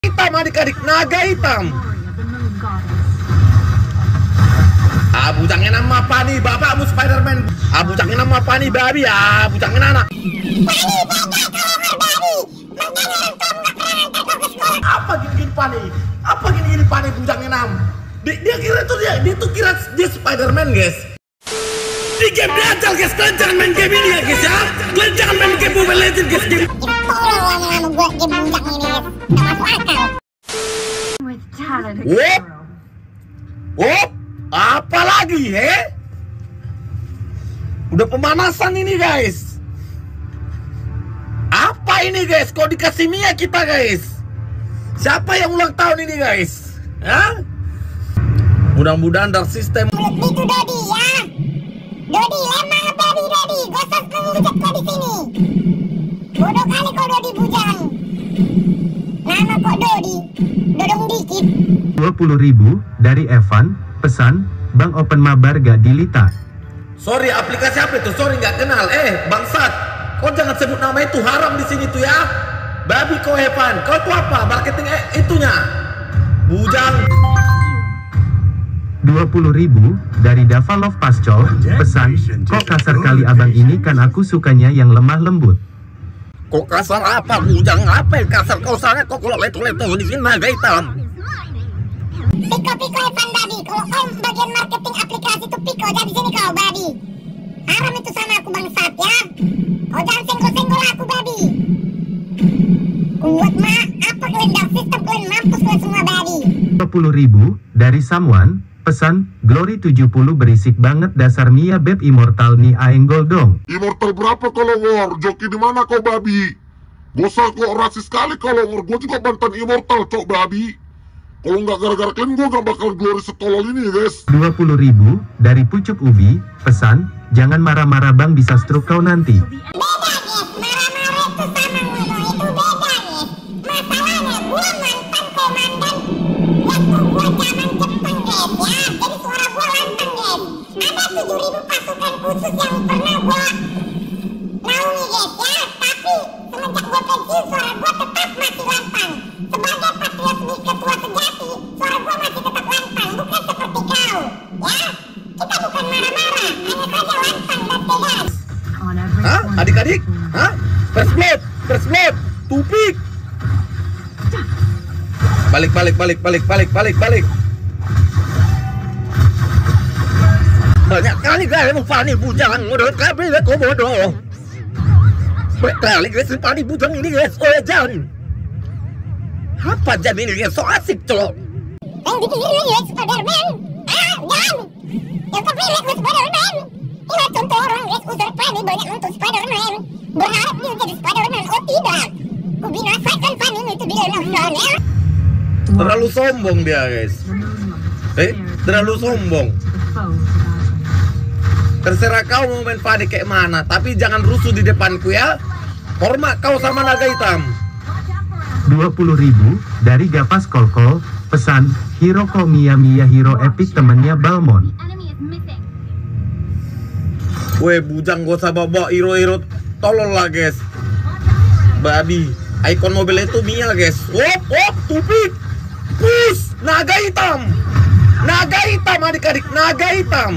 Hitam adik-adik, naga hitam. Bujangnya nama apa nih? Bapakmu Spiderman. Bujangnya nama apa nih, babi? Bujangnya anak. Apa gini panik? Apa gini panik bujangnya nam? Dia kira tuh dia kira dia Spiderman, guys. Di game diajal, guys. Kalian jangan main game ini ya, guys ya. Kalian jangan main game Mobile Legends, guys. Game tolong gue game bujang ini, guys. Gak masuk akal. Wop, apa lagi, Udah pemanasan ini, guys. Apa ini, guys? Kok dikasih Mia kita, guys? Siapa yang ulang tahun ini, guys? Hah? Mudah-mudahan dark system. Itu Dodi ya. Dodi lemah babi Dodi. Gosok ngebujak kau di sini. Bodoh kali kau Dodi bujang. Nama kok Dodi. Dodong dikit. 20.000 dari Evan. Pesan, Bang Open Mabar gak dilita. Sorry, aplikasi apa itu? Sorry, nggak kenal. Bangsat. Kau jangan sebut nama itu, haram di sini tuh ya. Babi kau Evan. Kau tuh apa? Marketing itunya. Bujang. 20.000 dari Dava Love Pascol. Pesan, kok kasar kali abang ini, kan aku sukanya yang lemah lembut. Kok kasar apa? Bujang apa yang kasar? Kau sana kok kalau leto-leto di sini naga hitam. Piko Evan babi. Kalau kau bagian marketing aplikasi itu Piko, jadi sini kau babi. Haram itu sama aku bangsat ya. Kau jangan senggol-senggol aku babi. Kuat mak, apa kalian dark system, kalian mampus kalian semua babi. 20.000 dari Someone. Pesan, Glory 70 berisik banget dasar Mia Beb Immortal nih aenggol dong. Immortal berapa kalau war? Joki di mana kau babi? Bosa kok rasis sekali kalau war. Gue juga mantan Immortal cok babi. Kalau nggak gara-gara kalian gue nggak bakal Glory setolol ini guys. 20.000 dari Pucuk Ubi. Pesan, jangan marah-marah bang bisa stroke kau nanti. Beda guys, marah-marah itu sama ngono itu beda guys. Masalahnya gue mantan komandan waktu gue zaman Jepang guys ya. Jadi suara gue lantang guys. Ada 7.000 pasukan khusus yang pernah gue naungi guys ya. Tapi semenjak gue pensiun suara gue tetap masih lantang. Sebagai patriot ketua sejati, suara gue masih tetap lantang. Bukan seperti kau ya. Kita bukan marah-marah, hanya saja lantang dan tegas. Hah? Adik-adik? Hah? First blood, tupik. Balik. Banyak kali guys emang Fanny bujang, udah kali kau bodoh. Banyak kali guys Fanny bujang ini guys, jangan. Apa jam ini guys, so asik cok. Yang dipikirin guys Spiderman, jangan. Yang terpilih guys Spiderman. Ini contoh orang guys user Fanny banyak nonton Spiderman, berharap dia jadi Spiderman, oh tidak. Ku binasakan Fanny itu bila nonton ya. Terlalu sombong dia guys. Terlalu sombong. Terserah kau mau main Fanny kayak mana, tapi jangan rusuh di depanku ya. Hormat kau sama naga hitam. 20.000 dari Gapas Kolkol. Pesan, Hero Mia Hero Epic temennya Balmon. Weh bujang gak usah bawa hero tolol lah guys. Babi, ikon mobil itu Mia guys. Wop, tupik. Push, naga hitam adik-adik, naga hitam.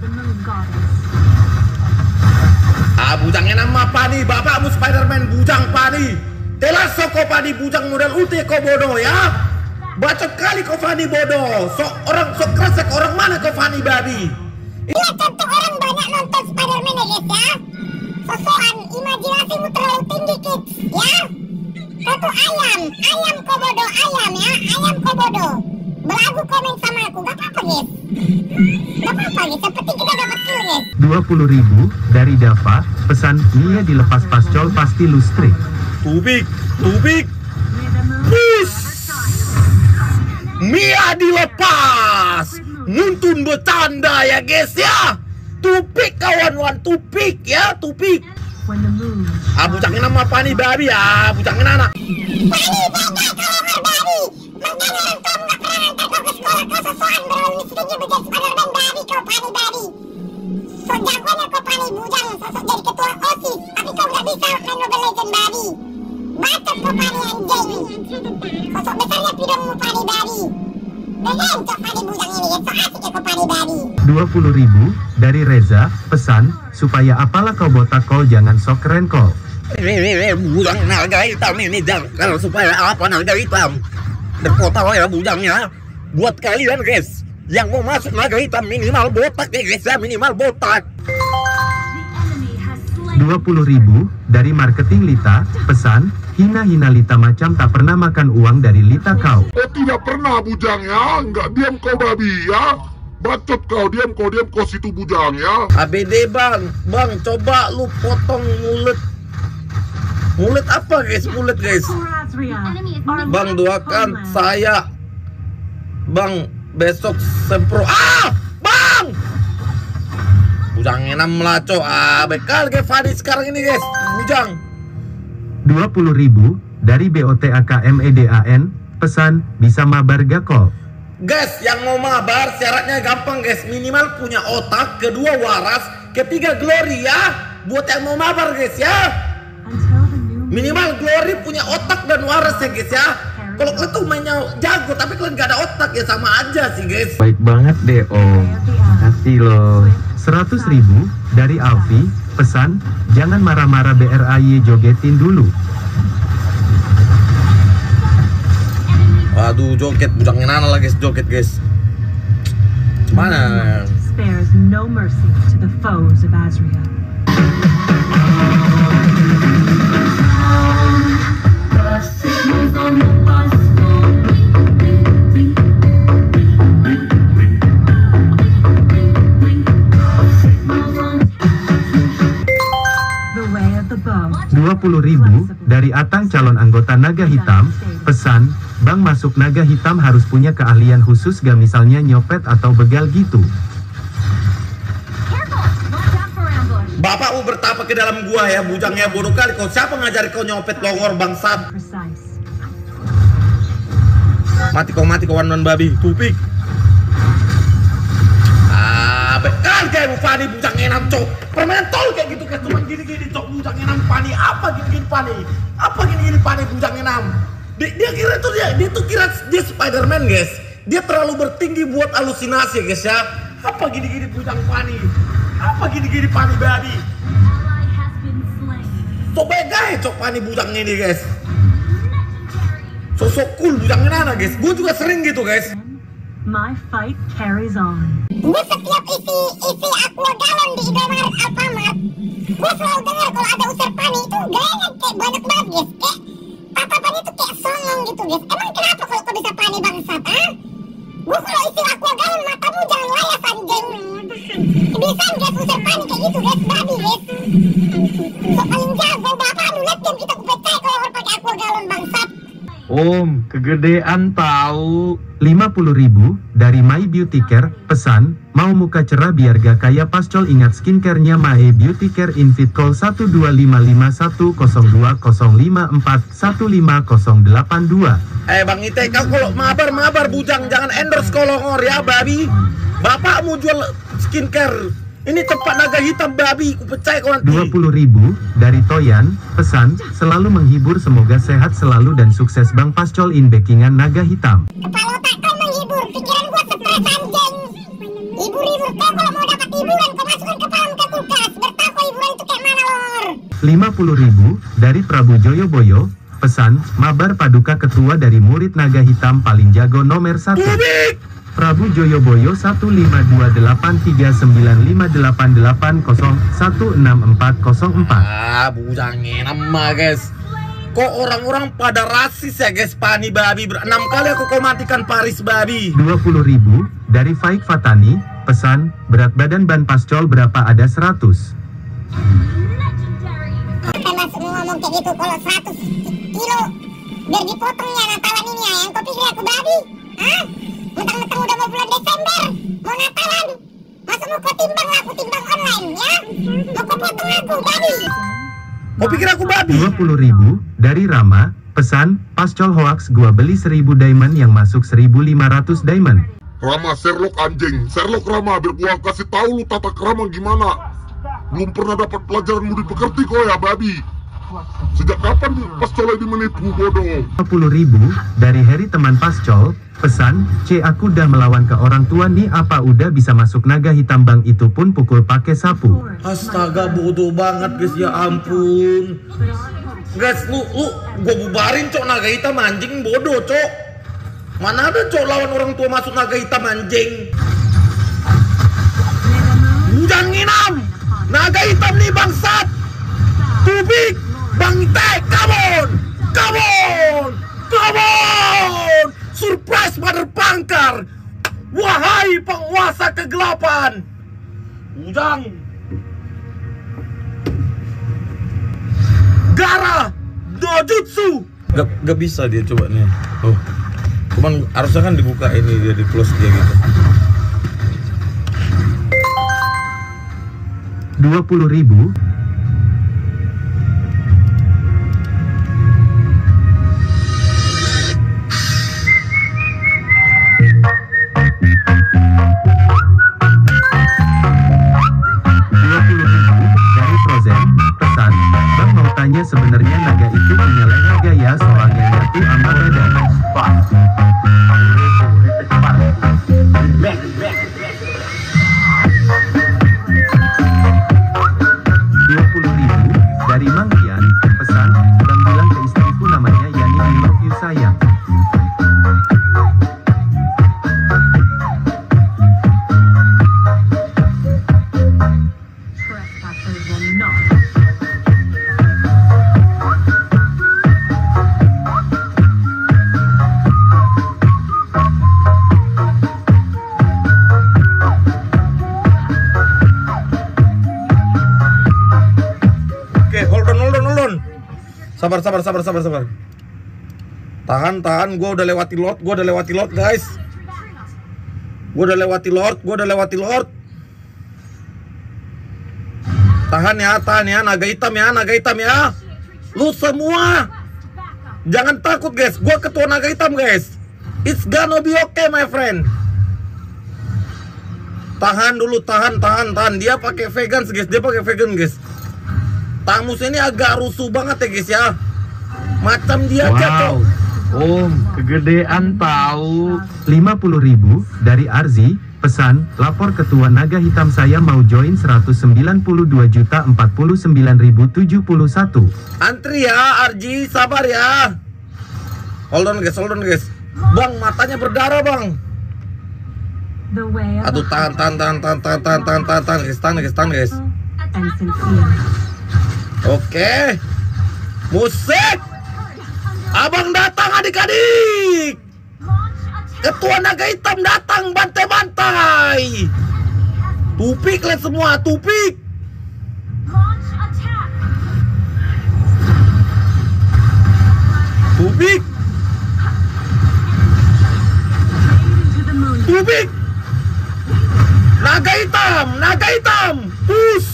Bujangnya nama apa nih? Bapakmu Spiderman bujang Fanny. Telas kau Fanny bujang model ulti kau bodoh ya. Bacot kali kau Fanny bodoh. Sok kresek orang mana kau Fanny babi? Dia contoh orang banyak nonton Spiderman ya guys ya. Sosokan imajinasimu terlalu tinggi kids ya. Kau tuh ayam kau bodoh ayam ya. Ayam kau bodoh. Belagu komen sama aku, gak apa-apa guys. Gak apa-apa guys, yang penting kita dapat kill guys. 20.000 dari Dava. Pesan, Mia dilepas pascol pasti lustrik. Tupik. Push. Mia dilepas. Muntun bercanda ya guys ya. Tupik kawan-kawan, tupik ya, tupik. Bujangnya nama apa nih babi ya? Bujangnya anak. Fanny beda kalau babi. Makanya orang tua gak pernah ngantar kau ke sekolah. Kau sosokan berlalu miskinnya menjadi Spiderman babi kau Fanny babi. So jagonya kau Fanny bujang sosok jadi ketua OSIS. Tapi kau gak bisa main Mobile Legends babi. Bacot kau Fanny anjing. Sosok besar ya pidongmu pari babi. Dengan cok pari bujang ini ya, so asik ya kok pari babi. 20.000 dari Reza, pesan, supaya apalah kau botak kol jangan sok keren kol. Bujang naga hitam ini jangan supaya apa naga hitam. Berkota ya bujangnya. Buat kalian guys yang mau masuk naga hitam minimal botak ya guys ya, minimal botak. 20.000 dari marketing Lita, pesan, hina-hina Lita macam tak pernah makan uang dari Lita kau. Oh tidak pernah bujang ya, nggak diam kau babi ya. Bacot kau, diam kau situ bujang ya. ABD bang coba lu potong mulut. Mulut apa guys, mulut guys. Bang doakan saya. Bang besok sempro. Bang! Bujang enam melaco. Bekal ke Fadi sekarang ini guys. Bujang. 20.000 dari BOTAKMEDAN, pesan, bisa mabar gak kol? Guys, yang mau mabar syaratnya gampang guys. Minimal punya otak, kedua waras, ketiga glory ya. Buat yang mau mabar guys ya. Minimal glory punya otak dan waras ya guys ya. Kalau kalian tuh mainnya jago tapi kalian gak ada otak ya sama aja sih guys. Baik banget deh om, makasih loh. 100.000 dari Alfi, pesan, jangan marah-marah BRAY jogetin dulu. Waduh joget, bujangnya nana lah guys, joget guys. Mana? Spares no mercy to the foes of Azria. The way of the bow. 20.000 dari Atang calon anggota Naga Hitam, pesan, Bang masuk Naga Hitam harus punya keahlian khusus gak misalnya nyopet atau begal gitu. Bapakmu bertapa ke dalam gua ya, bujangnya bodoh kali. Kau siapa ngajari kau nyopet longor bangsat? Precise. Mati kau wan babi, tupik. Bekal kayak Fani bujang enam cok. Permainan tol kayak gitu kan, cuma gini-gini cok bujang enam Fani. Apa gini-gini Fani? Apa gini-gini Fani bujang enam? Dia kira tuh dia kira dia Spiderman guys. Dia terlalu bertinggi buat halusinasi guys ya. Apa gini-gini bujang Fani? Apa gini-gini Fani babi? Coba guys cok Fani bujang ini guys. Sosok cool bujangnya nana guys. Gue juga sering gitu guys. My fight carries on. Gue setiap isi aqua galon di Indomaret Alfamart, gue selalu dengar kalau ada user Pani itu gayanya kayak banyak banget guys. Kayak tatapannya tuh kayak songong gitu guys. Emang kenapa kalau kau bisa Pani bangsat Gue kalau isi aqua galon matamu jangan layas anjing. Kebiasaan guys user Pani kayak gitu guys, babi guys. So paling jago bapakmu liat game kita kupecah kalau orang pakai aqua galon bangsat. Om, kegedean tahu. 50.000 dari My Beauty Care, pesan, mau muka cerah biar gak kayak pascol ingat skincare-nya My Beauty Care Invite call 125510205415082. Bang Ite, kau kalau mabar bujang jangan endorse kolongor ya babi. Bapakmu jual skincare. Ini tempat naga hitam babi, ku percaya kau nanti. 20.000 dari Toyan, pesan, selalu menghibur semoga sehat selalu dan sukses Bang Pascol in backingan Naga Hitam. Kepala otak kau menghibur, pikiran gua stres anjing. Hibur-hibur kau kalau mau dapat hiburan, kau masukkan kepalamu ke kulkas. Bertahu hiburan itu kayak mana lor? 50.000 dari Prabu Joyoboyo, pesan, mabar paduka ketua dari murid Naga Hitam paling jago nomor 1. Prabu Joyoboyo 152839888016404. Bujangnya nama guys. Kok orang-orang pada rasis ya guys, Pani babi. 6 kali aku matikan Paris babi. 20.000 dari Faik Fatani, pesan, berat badan Ban Pascol berapa ada 100. Sampai masuk ngomong kayak gitu, kalau 100 kilo biar dipotongnya Natalan ini ya, yang kau pikir aku babi? Mentang-mentang udah mau bulan Desember, mau Natalan, masa mau kau timbang aku timbang online ya? Mau kau potong aku babi? Kau pikir aku babi? 20.000 dari Rama, pesan, pascol hoax gua beli 1000 diamond yang masuk 1500 diamond. Rama Sherlock anjing, Sherlock Rama, biar gua kasih tahu lu tata kerama gimana. Belum pernah dapat pelajaran murid pekerti kau ya babi. Sejak kapan Pascol ini menipu, bodoh? 50.000 dari Heri teman Pascol. Pesan, C aku udah melawan ke orang tua nih, apa udah bisa masuk naga hitam bang, itu pun pukul pakai sapu. Astaga, bodoh banget guys, ya ampun. Guys, lu gua bubarin cok naga hitam anjing, bodoh cok. Mana ada cok lawan orang tua masuk naga hitam anjing. Bujang nginam, naga hitam nih bangsat. Tubik, bang Tek, come on. Surprise Mother Pangkar. Wahai penguasa kegelapan. Ujang Gara Dojutsu. Gak bisa dia coba nih. Oh, cuman harusnya kan dibuka ini, dia di close dia gitu. 20.000 dari Frozen. Pesan, bang mau tanya sebenarnya naga itu punya leher gaya, soalnya nyatu sama badan. 20.000 dari Mangkian. Pesan, bang bilang ke istriku namanya Yani, I love you sayang. Trespassers will not. Oke, hold on. Sabar. Tahan, gua udah lewati lot, guys. Gua udah lewati lot. Tahan ya, naga hitam ya. Lu semua jangan takut, guys. Gua ketua naga hitam, guys. It's gonna be okay, my friend. Tahan dulu, tahan. Dia pakai vegan, guys. Tamus ini agak rusuh banget ya, guys ya. Macam dia aja, Cok. Om, kegedean tahu. 50.000 dari Arzi. Pesan, lapor ketua naga hitam saya mau join 192.049.071. Antri ya, Arji, sabar ya. Hold on guys. Bang, matanya berdarah, Bang. The way of Aduh, tahan, guys. and sincere. Oke. Musik. Abang datang, adik-adik. Ketua naga hitam datang, bantai-bantai. Tupik lihat semua, tupik. Tupik. Naga hitam. Push.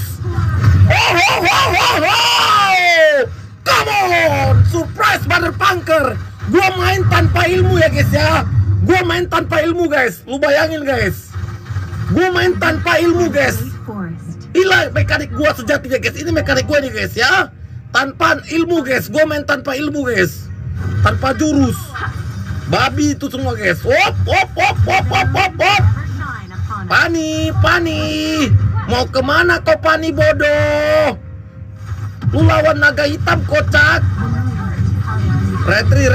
Come on, surprise Mother Pangkar. Gua main tanpa ilmu ya, guys ya. Lu bayangin, guys. Gua main tanpa ilmu, guys. Inilah mekanik gua sejatinya, guys. Ini mekanik gua nih, guys ya. Tanpa ilmu, guys. Gua main tanpa ilmu, guys. Tanpa jurus. Babi itu semua, guys. Hop. Pani. Mau kemana kau, Pani bodoh? Lu lawan naga hitam, kocak. Retri.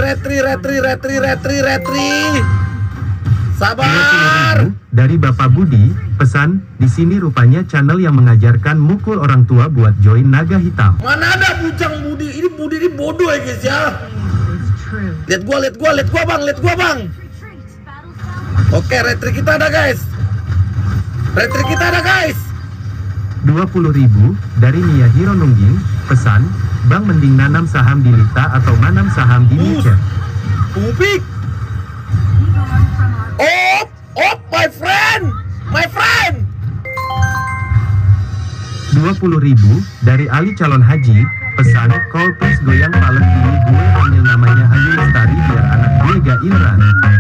Sabar. Dari Bapak Budi. Pesan, di sini rupanya channel yang mengajarkan mukul orang tua buat join naga hitam. Mana ada bujang Budi? Ini Budi ini bodoh ya, guys ya. Lihat gua, Bang. Oke, retri kita ada, guys. 20.000 dari Mia Hiro Nungging. Pesan, bang mending nanam saham di Lita atau nanam saham di Niche. Tupik. Op, my friend. 20.000 dari Ali calon haji. Pesan, call please goyang palek ini, gue panggil namanya Ayu Lestari biar anak gue gak iran.